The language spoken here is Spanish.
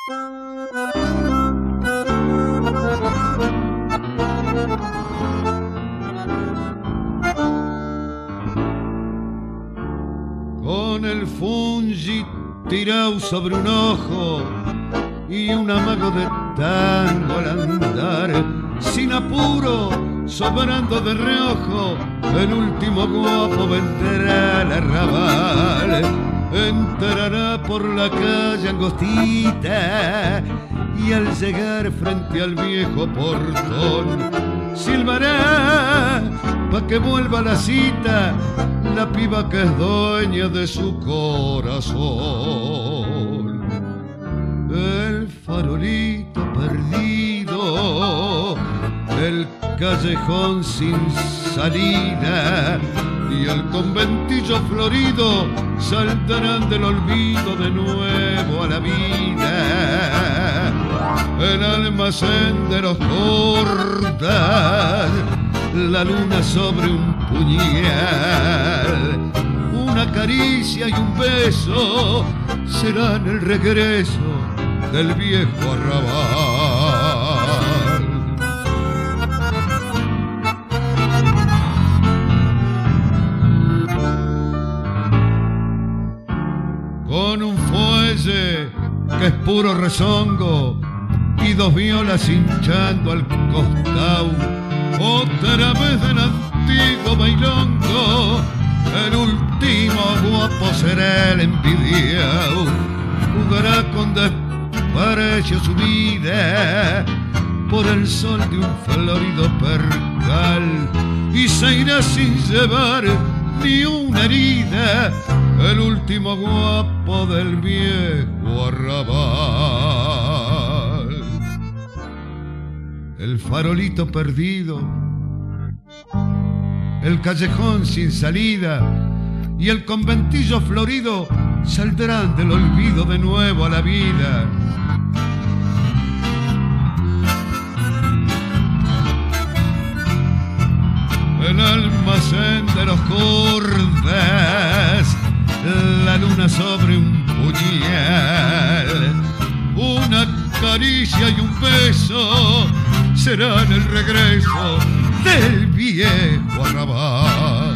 Con el fungi tirado sobre un ojo y un amago de tango al andar, sin apuro, sobrando de reojo, el último guapo vendrá al arrabal. Entrará por la calle angostita y al llegar frente al viejo portón silbará pa' que vuelva a la cita la piba que es dueña de su corazón. El farolito perdido, el callejón sin salida y el conventillo florido saldrán del olvido de nuevo a la vida. El almacén de los Jordán, la luna sobre un puñal, una caricia y un beso serán el regreso del viejo arrabal. Con un fuelle que es puro rezongo y dos violas hinchando al costado, otra vez del antiguo bailongo, el último guapo será el envidiado. Jugará con desprecio su vida por el sol de un florido percal y se irá sin llevar ni una herida, el último guapo del viejo arrabal. El farolito perdido, el callejón sin salida y el conventillo florido saldrán del olvido de nuevo a la vida. El almacén de los Jordás, la luna sobre un puñal, una caricia y un beso serán el regreso del viejo arrabal.